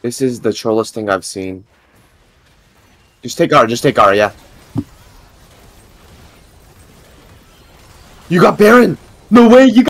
This is the trollest thing I've seen. Just take R, yeah. You got Baron! No way, you got